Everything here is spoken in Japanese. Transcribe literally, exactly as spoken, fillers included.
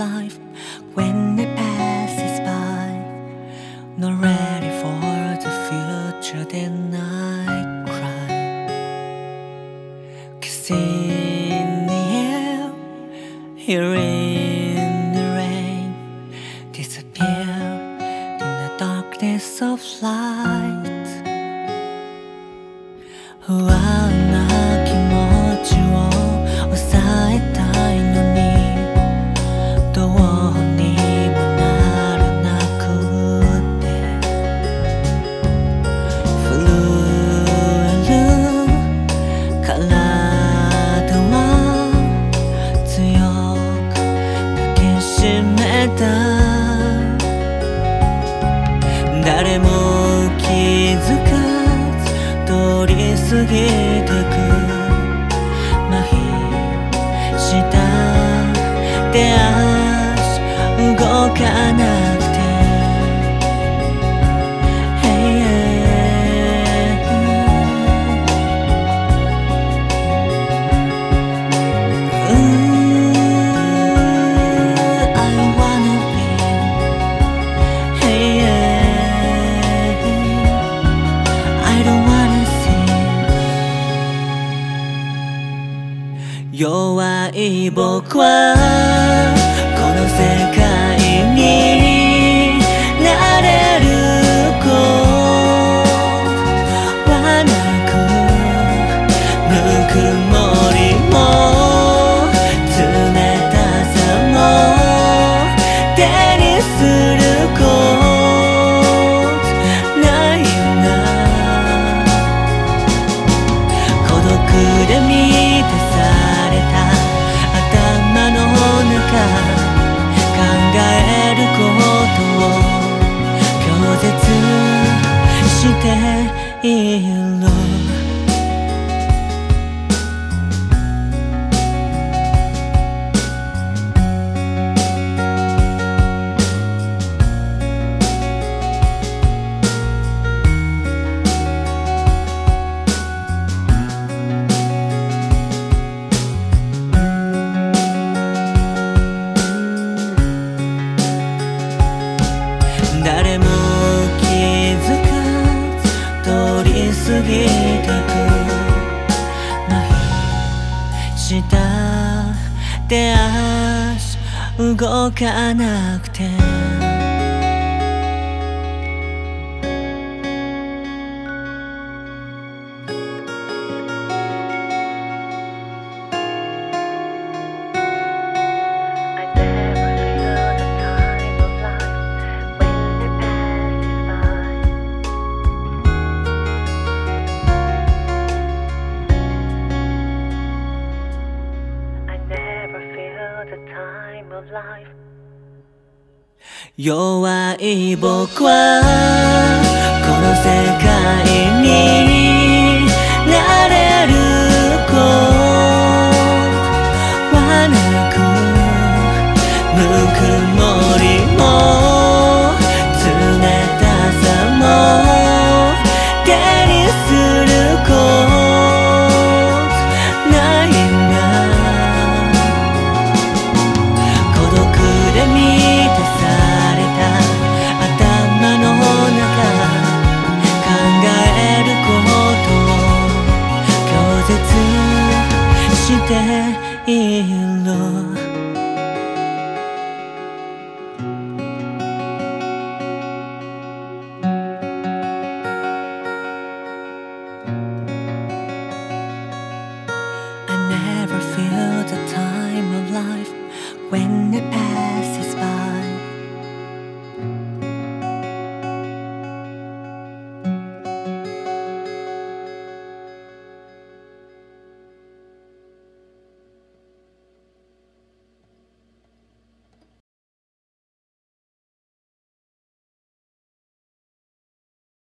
life when it passes by. Not ready for the future, then I cry. 'Cause in the air, here in the rain, disappear in the darkness of light. 不安な気持ちを抑えたいのにどうにもならなくて震える体は強く抱きしめた誰も気づか通り過ぎてく麻痺した手足動かなくて Hey, ooh, I wanna be Hey, I don't wanna弱い僕はこの世界になれることはなくぬくもりも冷たさも手にすることないな孤独で満たさ頭の中考えることを拒絶している誰も気づかず通り過ぎてく麻痺した手足動かなくて弱い僕はこの世界になれることはなくぬくもり